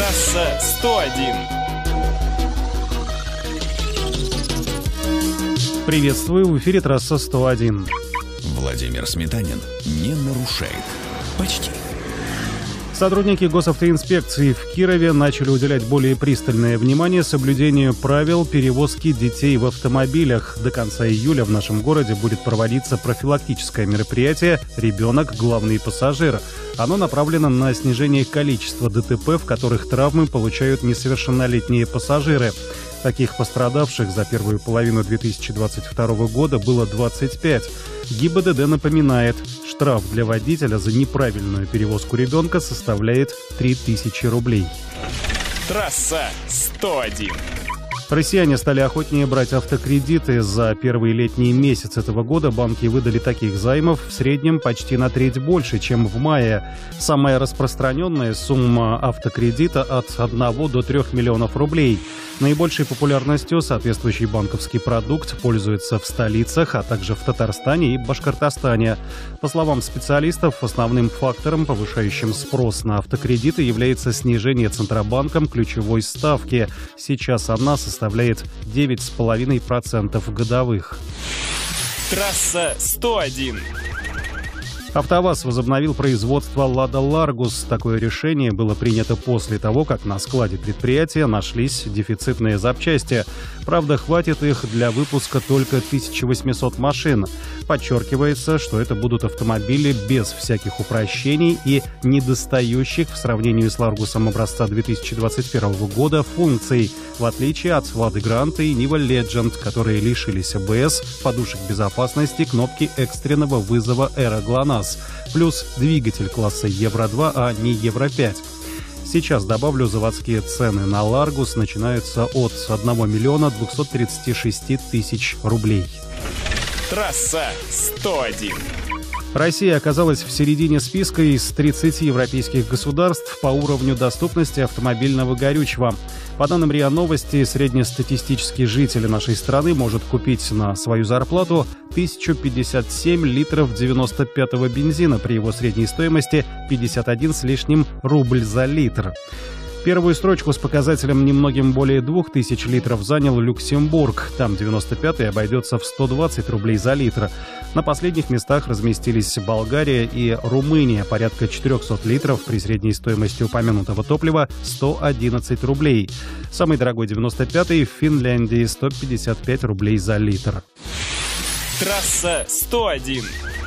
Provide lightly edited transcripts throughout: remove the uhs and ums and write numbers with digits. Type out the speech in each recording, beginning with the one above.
Трасса 101. Приветствую, в эфире трасса 101. Владимир Сметанин не нарушает. Почти. Сотрудники госавтоинспекции в Кирове начали уделять более пристальное внимание соблюдению правил перевозки детей в автомобилях. До конца июля в нашем городе будет проводиться профилактическое мероприятие «Ребенок – главный пассажир». Оно направлено на снижение количества ДТП, в которых травмы получают несовершеннолетние пассажиры. Таких пострадавших за первую половину 2022 года было 25. ГИБДД напоминает, штраф для водителя за неправильную перевозку ребенка составляет 3000 рублей. Трасса 101. Россияне стали охотнее брать автокредиты. За первый летний месяц этого года банки выдали таких займов в среднем почти на треть больше, чем в мае. Самая распространенная сумма автокредита от 1 до 3 миллионов рублей. Наибольшей популярностью соответствующий банковский продукт пользуется в столицах, а также в Татарстане и Башкортостане. По словам специалистов, основным фактором, повышающим спрос на автокредиты, является снижение Центробанком ключевой ставки. Сейчас она составляет 9,5% годовых. Трасса 101. АвтоВАЗ возобновил производство «Лада Ларгус». Такое решение было принято после того, как на складе предприятия нашлись дефицитные запчасти. Правда, хватит их для выпуска только 1800 машин. Подчеркивается, что это будут автомобили без всяких упрощений и недостающих в сравнении с «Ларгусом» образца 2021 года функций, в отличие от «Лады Гранта» и «Нива Legend», которые лишились АБС, подушек безопасности, кнопки экстренного вызова «Эра ГЛОНАСС». Плюс двигатель класса Евро-2, а не Евро-5. Сейчас, добавлю, заводские цены на «Ларгус» начинаются от 1 миллиона 236 тысяч рублей. Трасса 101. Россия оказалась в середине списка из 30 европейских государств по уровню доступности автомобильного горючего. По данным РИА Новости, среднестатистический житель нашей страны может купить на свою зарплату 1057 литров 95-го бензина при его средней стоимости 51 с лишним рубль за литр. Первую строчку с показателем немногим более 2000 литров занял Люксембург. Там 95-й обойдется в 120 рублей за литр. На последних местах разместились Болгария и Румыния. Порядка 400 литров при средней стоимости упомянутого топлива 111 рублей. Самый дорогой 95-й в Финляндии 155 рублей за литр. Трасса 101.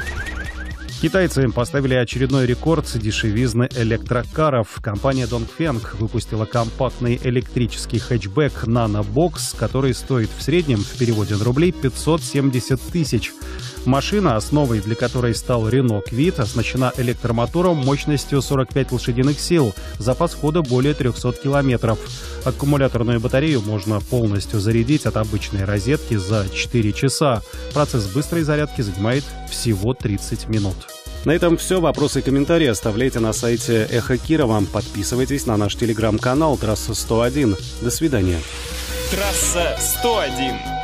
Китайцы поставили очередной рекорд дешевизны электрокаров. Компания Dongfeng выпустила компактный электрический хэтчбэк Nano Box, который стоит в среднем, в переводе на рубли, 570 тысяч. Машина, основой для которой стал Renault Kwid, оснащена электромотором мощностью 45 лошадиных сил, запас хода более 300 километров. Аккумуляторную батарею можно полностью зарядить от обычной розетки за 4 часа. Процесс быстрой зарядки занимает всего 30 минут. На этом все. Вопросы и комментарии оставляйте на сайте Эхо Кирова. Подписывайтесь на наш телеграм-канал «Трасса 101». До свидания. Трасса 101.